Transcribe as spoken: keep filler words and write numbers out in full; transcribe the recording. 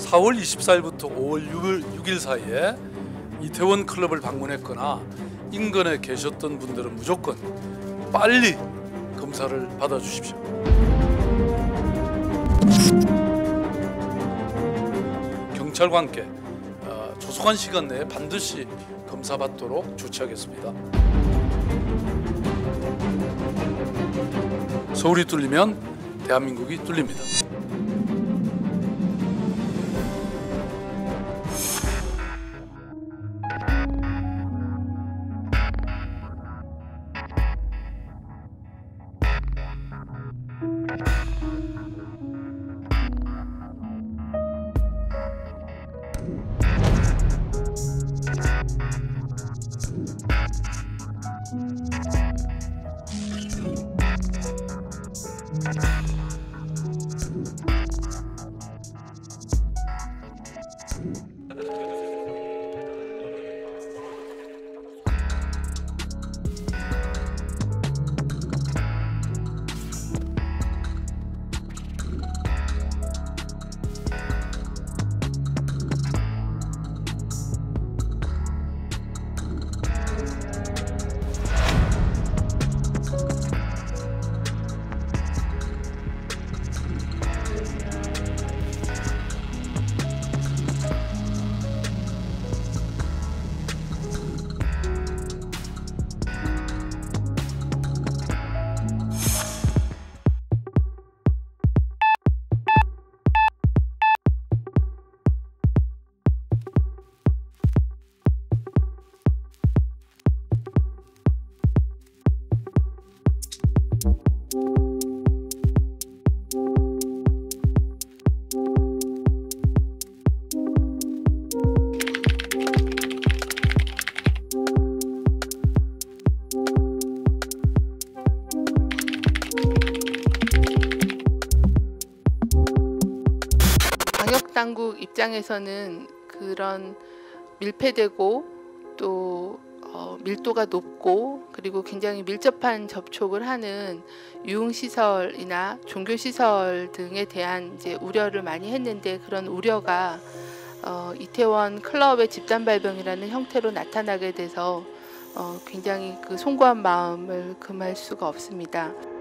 사월 이십사일부터 오월 육일 사이에 이태원 클럽을 방문했거나 인근에 계셨던 분들은 무조건 빨리 검사를 받아주십시오. 경찰과 함께 조속한 시간 내에 반드시 검사받도록 조치하겠습니다. 서울이 뚫리면 대한민국이 뚫립니다. 방역당국 입장에서는 그런 밀폐되고 또 어, 밀도가 높고 그리고 굉장히 밀접한 접촉을 하는 유흥시설이나 종교시설 등에 대한 이제 우려를 많이 했는데, 그런 우려가 어, 이태원 클럽의 집단 발병이라는 형태로 나타나게 돼서 어, 굉장히 그 송구한 마음을 금할 수가 없습니다.